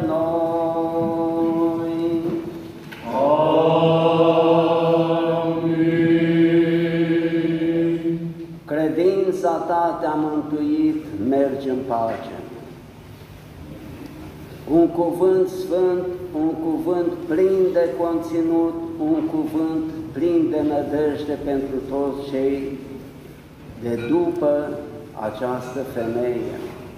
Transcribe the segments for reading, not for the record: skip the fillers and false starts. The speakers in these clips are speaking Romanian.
noi. Amin. Credința ta te-a mântuit, mergi în pace. Un cuvânt sfânt, un cuvânt plin de conținut, un cuvânt plin de nădejde pentru toți cei de după această femeie.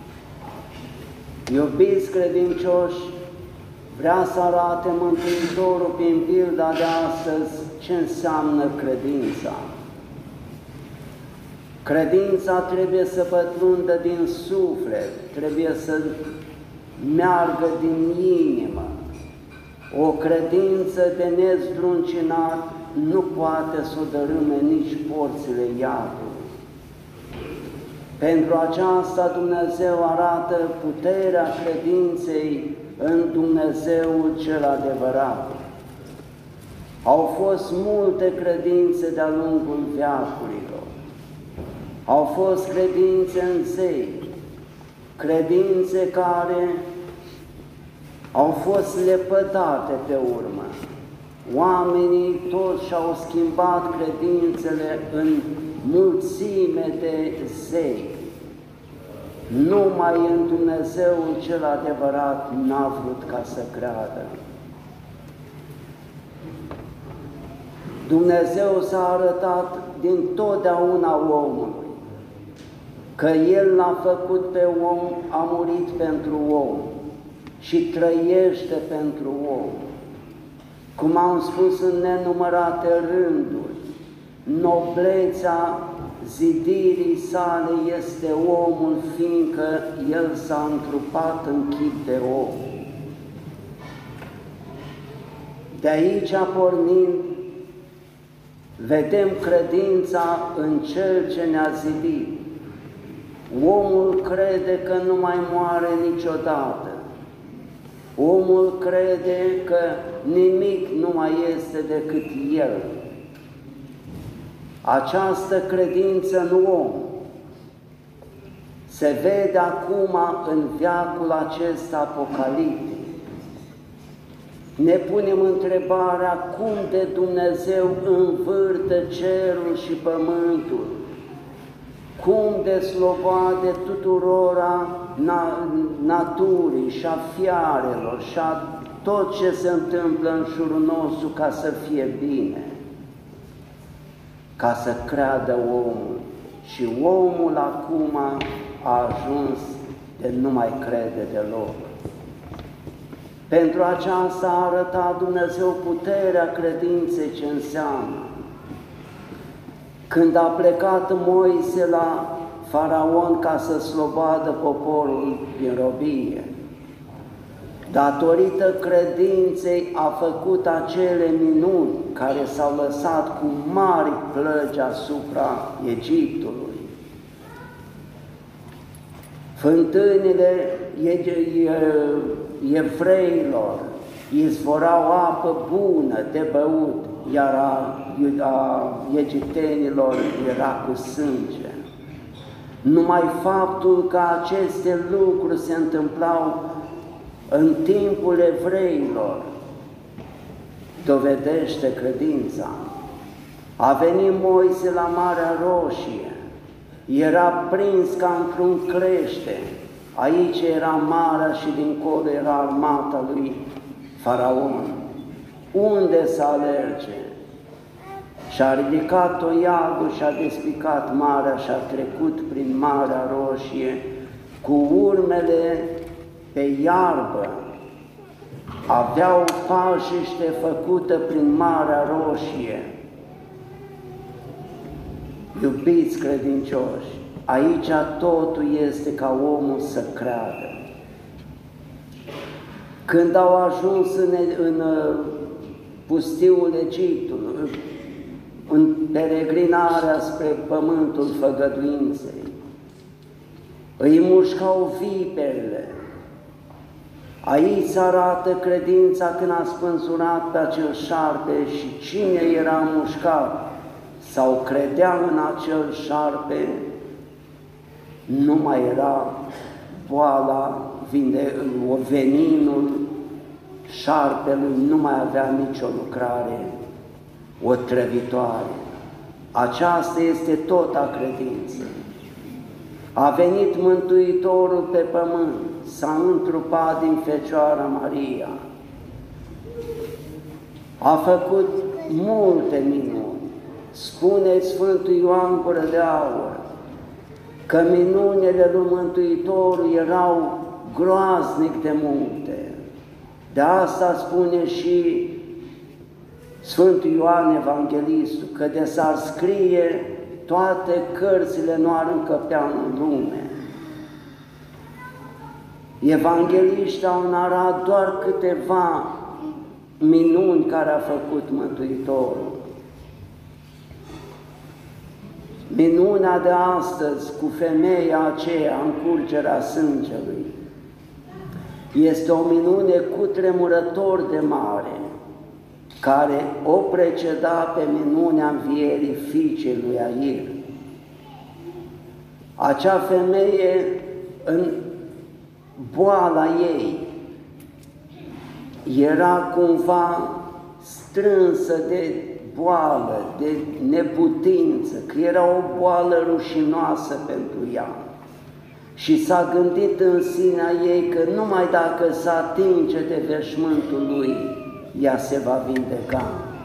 Iubiți credincioși, vrea să arate Mântuitorul prin pilda de astăzi ce înseamnă credința. Credința trebuie să pătrundă din suflet, trebuie să meargă din inimă. O credință de nezdruncinat nu poate să o dărâme nici porțile iadului. Pentru aceasta Dumnezeu arată puterea credinței în Dumnezeul cel adevărat. Au fost multe credințe de-a lungul veacurilor. Au fost credințe în zei, credințe care au fost lepădate pe urmă. Oamenii toți și-au schimbat credințele în mulțime de zei. Numai în Dumnezeul cel adevărat n-a vrut ca să creadă. Dumnezeu s-a arătat din totdeauna omului, că El l-a făcut pe om, a murit pentru om și trăiește pentru om. Cum am spus în nenumărate rânduri, noblețea zidirii sale este omul, fiindcă El s-a întrupat în chip de om. De aici pornind, vedem credința în Cel ce ne-a zidit. Omul crede că nu mai moare niciodată. Omul crede că nimic nu mai este decât El. Această credință în om se vede acum în veacul acesta apocaliptic. Ne punem întrebarea cum de Dumnezeu învârte cerul și pământul, cum de slobode tuturora naturii și a fiarelor și a tot ce se întâmplă în jurul nostru ca să fie bine, ca să creadă omul. Și omul acum a ajuns de nu mai crede deloc. Pentru aceasta a arătat Dumnezeu puterea credinței ce înseamnă. Când a plecat Moise la Faraon ca să slobadă poporul din robie, datorită credinței a făcut acele minuni care s-au lăsat cu mari plăgi asupra Egiptului. Fântânile evreilor izvorau apă bună de băut, iar a egiptenilor era cu sânge. Numai faptul că aceste lucruri se întâmplau în timpul evreilor dovedește credința. A venit Moise la Marea Roșie, era prins ca într-un crește, aici era marea și dincolo era armata lui Faraon. Unde să alerge? Și-a ridicat toiagul și-a despicat marea și-a trecut prin Marea Roșie cu urmele pe iarbă. Aveau pajiște făcută prin Marea Roșie. Iubiți credincioși, aici totul este ca omul să creadă. Când au ajuns în pustiul Egiptului, în peregrinarea spre pământul făgăduinței, îi mușcau viperele. Aici arată credința când a spânzurat pe acel șarpe și cine era mușcat sau credea în acel șarpe, nu mai era boala, veninul șarpelui nu mai avea nicio lucrare otrăvitoare. Aceasta este tot a credinței. A venit Mântuitorul pe pământ, s-a întrupat din Fecioara Maria, a făcut multe minuni. Spune Sfântul Ioan Gură de Aur că minunile lui Mântuitorul erau groaznic de multe. De asta spune și Sfântul Ioan Evanghelistul, că de s-ar scrie, toate cărțile nu ar încăpea în lume. Evangheliștii au narat doar câteva minuni care a făcut Mântuitorul. Minunea de astăzi cu femeia aceea în curgerea sângelui este o minune cutremurător de mare, care o preceda pe minunea învierii fiicei lui Air. Acea femeie, în boala ei, era cumva strânsă de boală, de neputință, că era o boală rușinoasă pentru ea. Și s-a gândit în sinea ei că numai dacă se atinge de veșmântul lui, ea se va vindeca.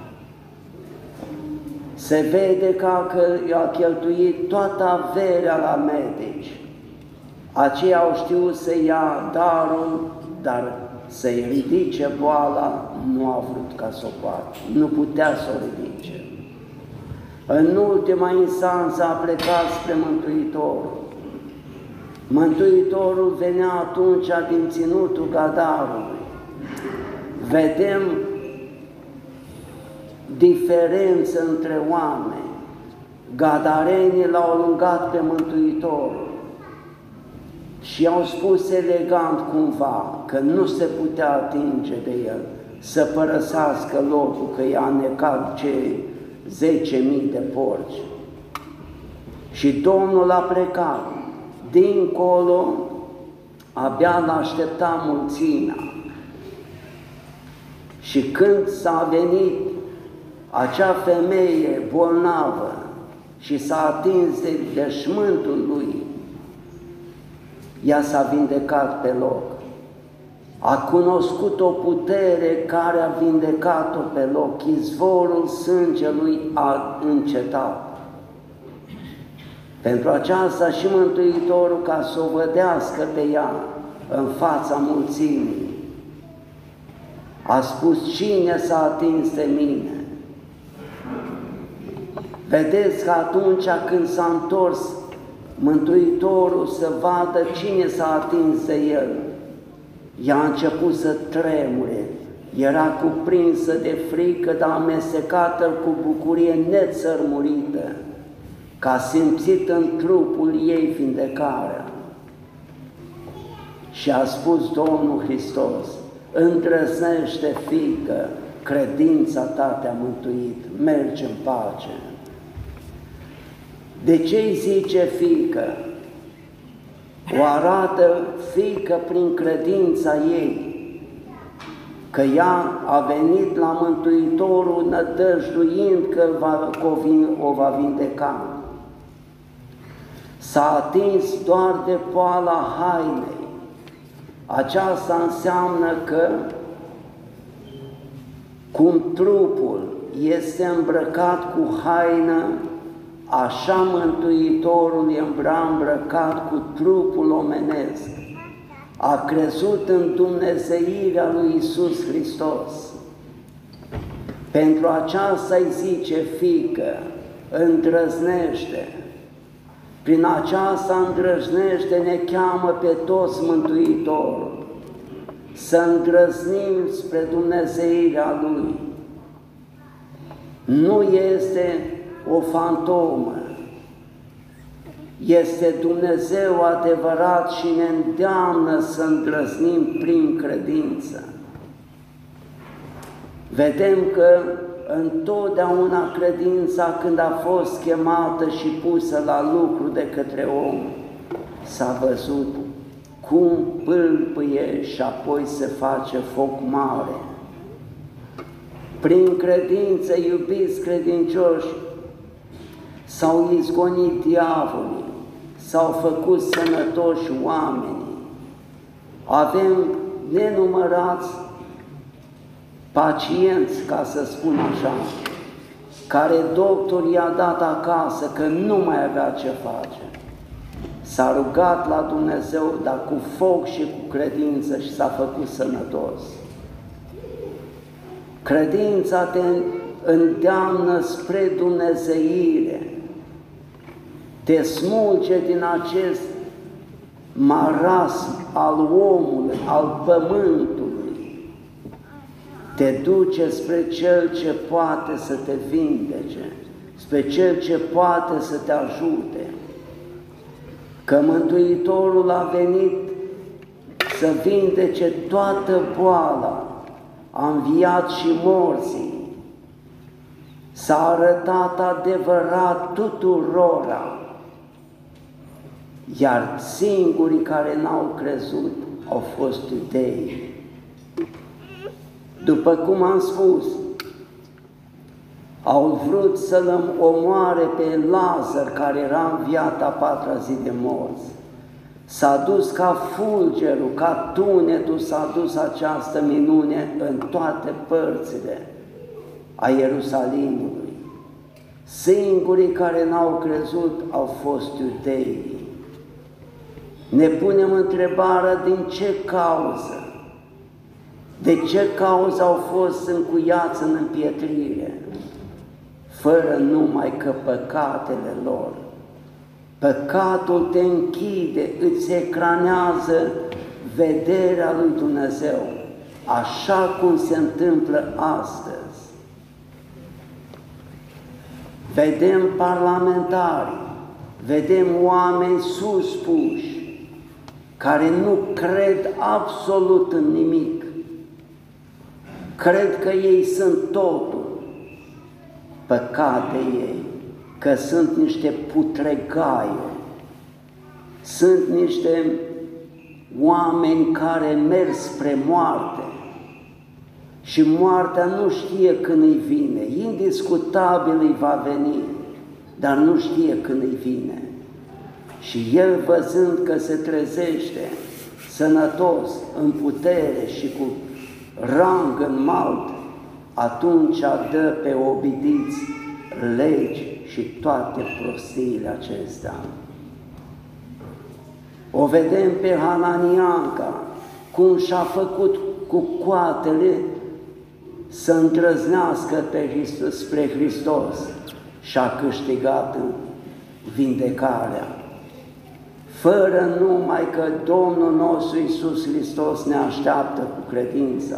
Se vede că a cheltuit toată averea la medici. Aceia au știut să ia darul, dar să-i ridice boala, nu a vrut ca să o poată, nu putea să o ridice. În ultima instanță a plecat spre Mântuitorul. Mântuitorul venea atunci din ținutul Gadarului. Vedem diferență între oameni. Gadarenii l-au alungat pe Mântuitorul și i-au spus elegant cumva că nu se putea atinge de el, să părăsească locul, că i-a necat cei 10.000 de porci. Și Domnul a plecat. Dincolo, abia l-aștepta mulțimea. Și când s-a venit acea femeie bolnavă și s-a atins de veșmântul lui, ea s-a vindecat pe loc. A cunoscut o putere care a vindecat-o pe loc. Izvorul sângelui a încetat. Pentru aceasta și Mântuitorul, ca să o vădească pe ea în fața mulțimii, a spus: cine s-a atins de mine? Vedeți că atunci când s-a întors Mântuitorul să vadă cine s-a atins de el, ea a început să tremure, era cuprinsă de frică, dar amestecată cu bucurie nețărmurită, că a simțit în trupul ei vindecarea. Și a spus Domnul Hristos: îndrăznește, fiică, credința ta te-a mântuit, mergi în pace. De ce îi zice fiică? O arată fiică prin credința ei, că ea a venit la Mântuitorul nădăjduind că o va vindeca. S-a atins doar de poala hainei. Aceasta înseamnă că cum trupul este îmbrăcat cu haină, așa Mântuitorul e îmbrăcat cu trupul omenesc. A crezut în dumnezeirea lui Iisus Hristos. Pentru aceasta îi zice: fiică, îndrăznește. Prin aceasta îndrăznește ne cheamă pe toți Mântuitorul, să îndrăznim spre dumnezeirea Lui. Nu este o fantomă, este Dumnezeu adevărat și ne îndeamnă să îndrăznim prin credință. Vedem că întotdeauna credința, când a fost chemată și pusă la lucru de către om, s-a văzut cum pâlpâie și apoi se face foc mare. Prin credință, iubiți credincioși, s-au izgonit diavolii, s-au făcut sănătoși oamenii. Avem nenumărați pacienți, ca să spun așa, care doctorul i-a dat acasă că nu mai avea ce face. S-a rugat la Dumnezeu, dar cu foc și cu credință și s-a făcut sănătos. Credința te îndeamnă spre dumnezeire, te smulge din acest marasm al omului, al pământului, te duce spre Cel ce poate să te vindece, spre Cel ce poate să te ajute. Că Mântuitorul a venit să vindece toată boala, a înviat și morții, s-a arătat adevărat tuturora, iar singurii care n-au crezut au fost iudei. După cum am spus, au vrut să-l omoare pe Lazar, care era înviat a patra zi de morți. S-a dus ca fulgerul, ca tunetul, s-a dus această minune în toate părțile a Ierusalimului. Singurii care n-au crezut au fost iudeii. Ne punem întrebarea din ce cauză, de ce cauză au fost încuiați în împietrire, fără numai că păcatele lor. Păcatul te închide, îți ecranează vederea lui Dumnezeu, așa cum se întâmplă astăzi. Vedem parlamentari, vedem oameni suspuși, care nu cred absolut în nimic, cred că ei sunt totul. Păcate ei, că sunt niște putregaie, sunt niște oameni care merg spre moarte și moartea nu știe când îi vine, indiscutabil îi va veni, dar nu știe când îi vine. Și el, văzând că se trezește sănătos, în putere și cu rang înalt, atunci dă pe obidiți legi și toate prostiile acestea. O vedem pe Hananianca, cum și-a făcut cu coatele să îndrăznească pe Hristos, spre Hristos și a câștigat vindecarea. Fără numai că Domnul nostru Iisus Hristos ne așteaptă cu credința.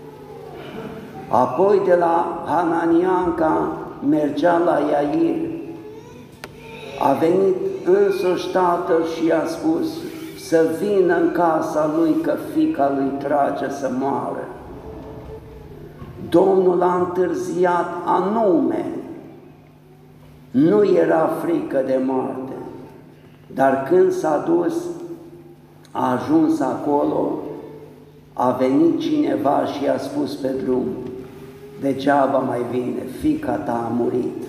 Apoi de la Hananianca mergea la Iair. A venit însuși tatăl și i-a spus să vină în casa lui, că fiica lui trage să moară. Domnul a întârziat anume, nu era frică de moarte, dar când s-a dus, a ajuns acolo, a venit cineva și i-a spus pe drum, degeaba mai vine, fiica ta a murit.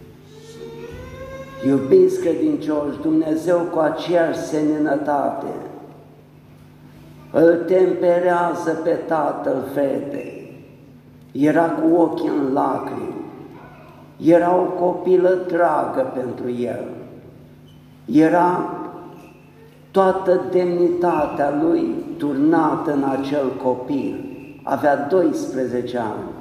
Iubiți credincioși, Dumnezeu cu aceeași seninătate îl temperează pe tatăl fetei. Era cu ochii în lacrimi, era o copilă dragă pentru el, era toată demnitatea lui turnată în acel copil, avea 12 ani.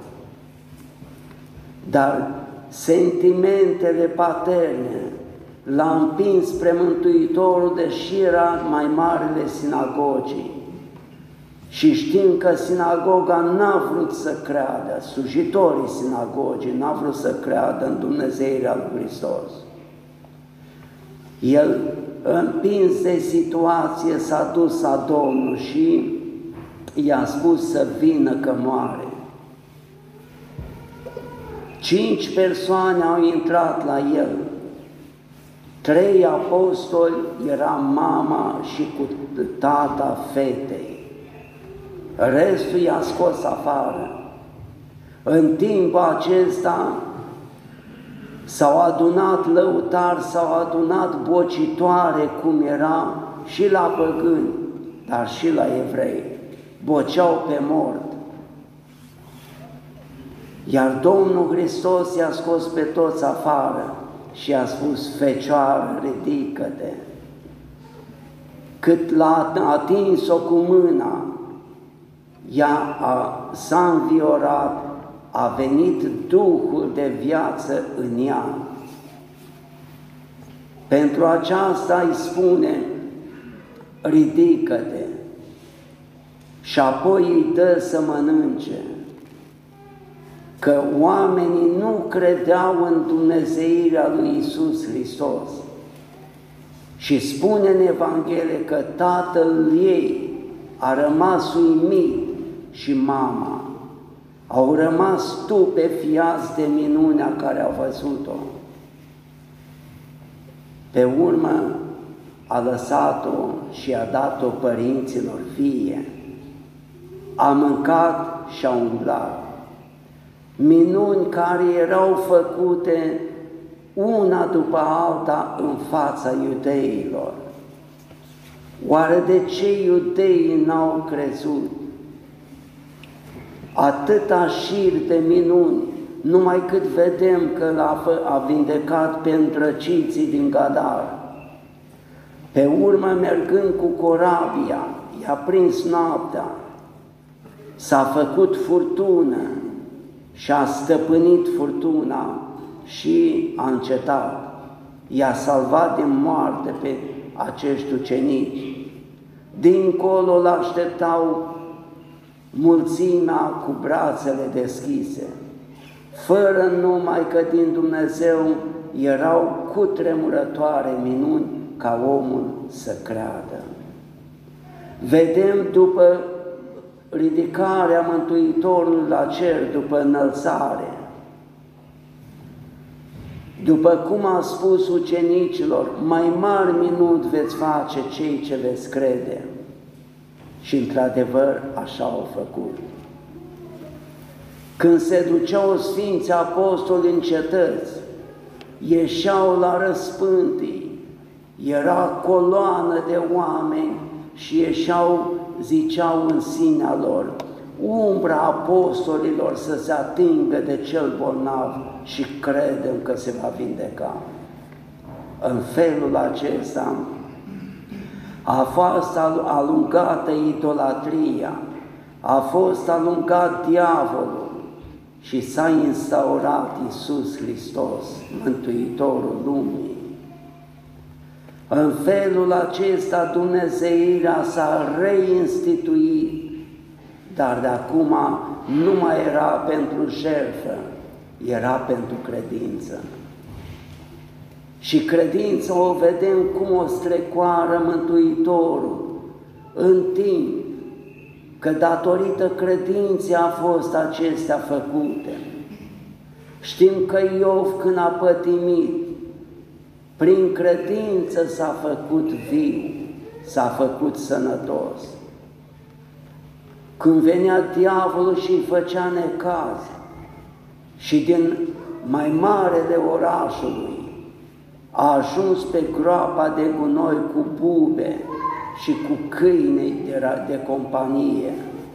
Dar sentimentele paterne l-a împins spre Mântuitorul, deși era mai marele sinagogii. Și știm că sinagoga n-a vrut să creadă, slujitorii sinagogii n-a vrut să creadă în Dumnezeirea lui Hristos. El, împins de situație, s-a dus la Domnul și i-a spus să vină că moare. 5 persoane au intrat la el, 3 apostoli, era mama și cu tata fetei. Restul i-a scos afară. În timpul acesta s-au adunat lăutari, s-au adunat bocitoare, cum era și la păgâni, dar și la evrei. Boceau pe mort. Iar Domnul Hristos i-a scos pe toți afară și a spus: Fecioară, ridică-te! Cât l-a atins-o cu mâna, ea s-a înviorat, a venit Duhul de viață în ea. Pentru aceasta îi spune: ridică-te! Și apoi îi dă să mănânce. Că oamenii nu credeau în dumnezeirea lui Iisus Hristos. Și spune în Evanghelie că tatăl ei a rămas uimit și mama. Au rămas stupefiați de minunea care au văzut-o. Pe urmă a lăsat-o și a dat-o părinților fie. A mâncat și a umblat. Minuni care erau făcute una după alta în fața iudeilor. Oare de ce iudeii n-au crezut? Atâta șir de minuni, numai cât vedem că a vindecat pe îndrăciții din Gadar. Pe urmă, mergând cu corabia, i-a prins noaptea, s-a făcut furtună și a stăpânit furtuna și a încetat. I-a salvat din moarte pe acești ucenici. Dincolo l-așteptau mulțimea cu brațele deschise, fără numai că din Dumnezeu erau cutremurătoare minuni ca omul să creadă. Vedem după ridicarea Mântuitorului la cer, după înălțare, după cum a spus ucenicilor: mai mari minuni veți face cei ce veți crede. Și într-adevăr așa au făcut. Când se duceau Sfinții Apostoli în cetăți, ieșeau la răspântii, era coloană de oameni și ieșeau, ziceau în sinea lor: umbra apostolilor să se atingă de cel bolnav și credem că se va vindeca. În felul acesta a fost alungată idolatria, a fost alungat diavolul și s-a instaurat Iisus Hristos, Mântuitorul lumii. În felul acesta Dumnezeirea s-a reinstituit, dar de acum nu mai era pentru jertfă, era pentru credință. Și credința o vedem cum o strecoară Mântuitorul în timp, că datorită credinței a fost acestea făcute. Știm că Iov, când a pătimit, prin credință s-a făcut viu, s-a făcut sănătos. Când venea diavolul și îi făcea necaz și din mai marele orașului a ajuns pe groapa de gunoi cu bube și cu câini de companie,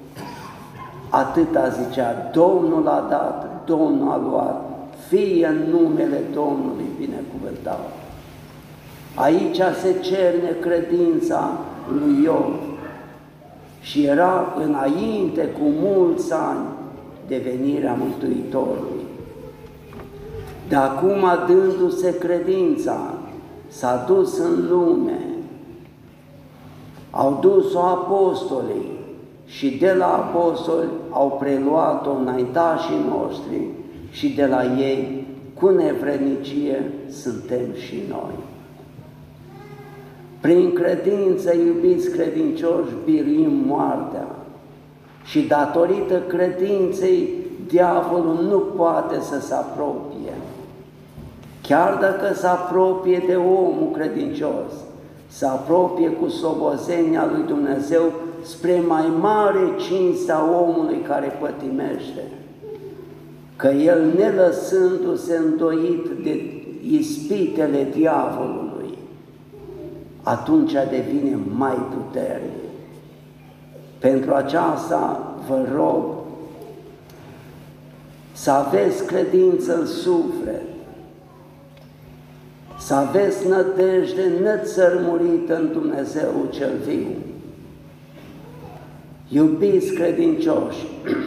atâta zicea: Domnul a dat, Domnul a luat, fie în numele Domnului binecuvântat. Aici se cerne credința lui Iov și era înainte cu mulți ani de venirea Mântuitorului. De acum, dându-se credința, s-a dus în lume, au dus-o apostolii și de la apostoli au preluat-o înaintașii noștri și de la ei, cu nevrednicie, suntem și noi. Prin credință, iubiți credincioși, biruim moartea și datorită credinței, diavolul nu poate să se apropie. Chiar dacă se apropie de omul credincios, se apropie cu slobozenia lui Dumnezeu spre mai mare cinstea omului care pătimește, că el, nelăsându-se îndoit de ispitele diavolului, atunci devine mai puternic. Pentru aceasta vă rog să aveți credință în suflet, să aveți nădejde nețărmurită în Dumnezeu cel viu. Iubiți credincioși,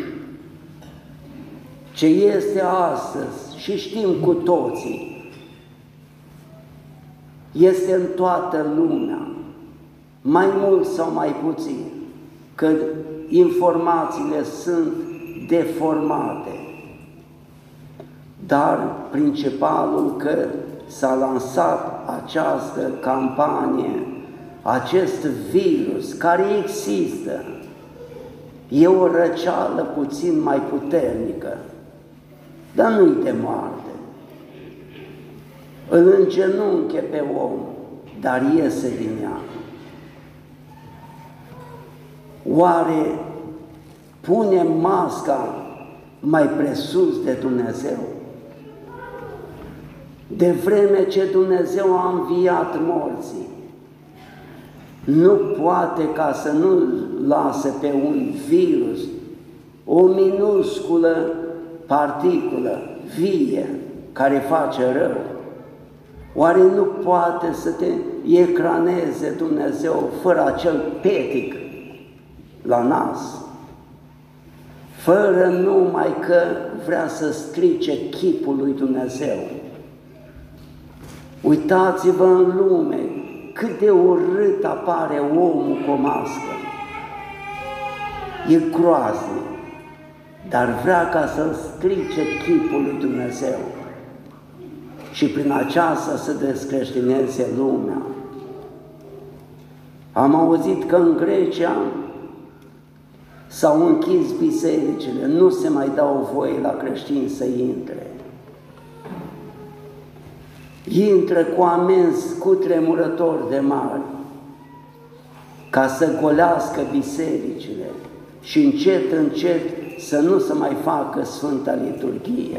ce este astăzi, și știm cu toții, este în toată lumea, mai mult sau mai puțin, că informațiile sunt deformate, dar principalul că s-a lansat această campanie, acest virus care există, e o răceală puțin mai puternică, dar nu-i de moarte. Îl îngenunche pe om, dar iese din ea. Oare punem masca mai presus de Dumnezeu? De vreme ce Dumnezeu a înviat morții, nu poate ca să nu lase pe un virus, o minusculă particulă vie care face rău. Oare nu poate să te ecraneze Dumnezeu fără acel petic la nas? Fără numai că vrea să strice chipul lui Dumnezeu. Uitați-vă în lume cât de urât apare omul cu o mască. E groaznic, dar vrea ca să strice chipul lui Dumnezeu și prin aceasta să descreștineze lumea. Am auzit că în Grecia s-au închis bisericile, nu se mai dau voie la creștini să intre. Intră cu amenzi cutremurători de mari ca să golească bisericile și încet, încet să nu se mai facă Sfânta Liturghie.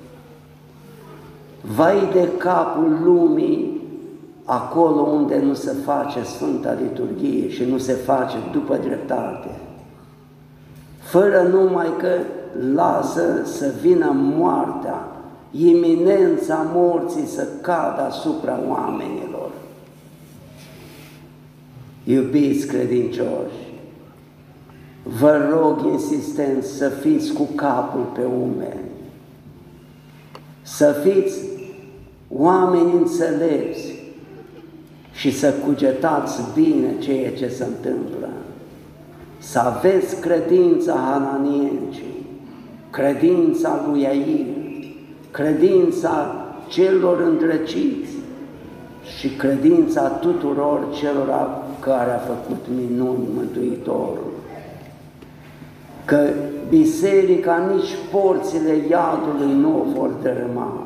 Vai de capul lumii acolo unde nu se face Sfânta Liturghie și nu se face după dreptate, fără numai că lasă să vină moartea, iminența morții să cadă asupra oamenilor. Iubiți credincioși, vă rog insistent să fiți cu capul pe umeri, să fiți oameni înțelepți și să cugetați bine ceea ce se întâmplă, să aveți credința hananienții, credința lui Iair, credința celor îndrăciți și credința tuturor celor care a făcut minuni Mântuitorul. Că biserica, nici porțile iadului nu o vor dărâma.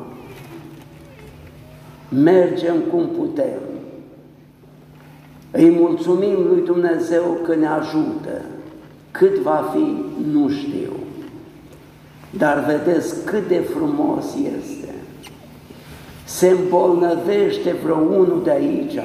Mergem cum putem. Îi mulțumim lui Dumnezeu că ne ajută. Cât va fi, nu știu. Dar vedeți cât de frumos este. Se îmbolnăvește vreo unul de aici,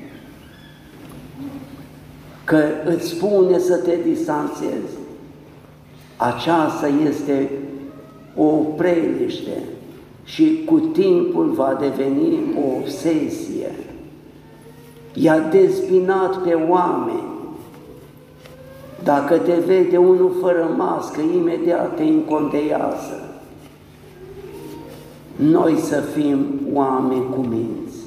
că îți spune să te distanțezi. Aceasta este o preliște și cu timpul va deveni o obsesie. I-a dezbinat pe oameni. Dacă te vede unul fără mască, imediat te încondeiază. Noi să fim oameni cu minți,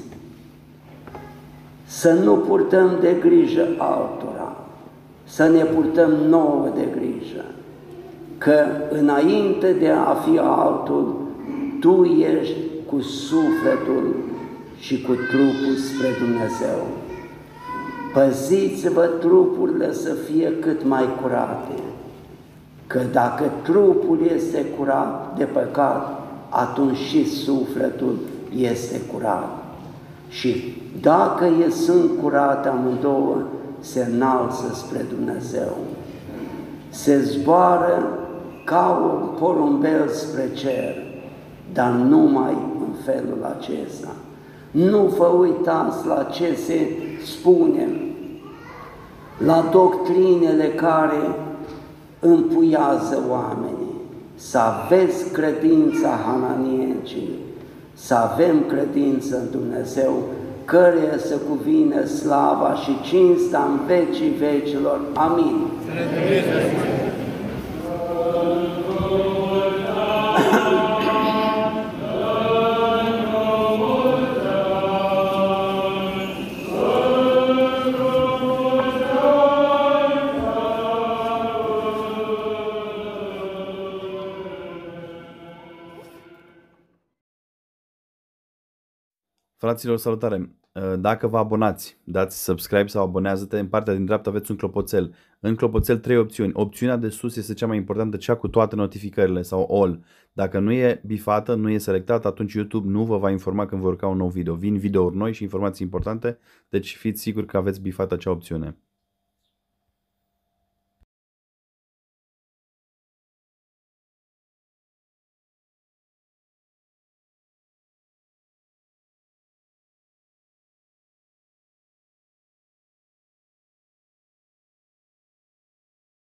să nu purtăm de grijă altora, să ne purtăm nouă de grijă, că înainte de a fi altul, tu ești cu sufletul și cu trupul spre Dumnezeu. Păziți-vă trupurile să fie cât mai curate, că dacă trupul este curat de păcat, atunci și sufletul este curat. Și dacă sunt curate amândouă, se înalță spre Dumnezeu. Se zboară ca un porumbel spre cer, dar numai în felul acesta. Nu vă uitați la ce se spune, la doctrinele care împuiază oamenii. Să aveți credința hananiencii, să avem credință în Dumnezeu, căreia să cuvine slava și cinsta în vecii vecilor. Amin. Fraților, salutare! Dacă vă abonați, dați subscribe sau abonează-te, în partea din dreapta aveți un clopoțel. În clopoțel 3 opțiuni. Opțiunea de sus este cea mai importantă, cea cu toate notificările sau all. Dacă nu e bifată, nu e selectată, atunci YouTube nu vă va informa când vor urca un nou video. Vin videouri noi și informații importante, deci fiți siguri că aveți bifată acea opțiune.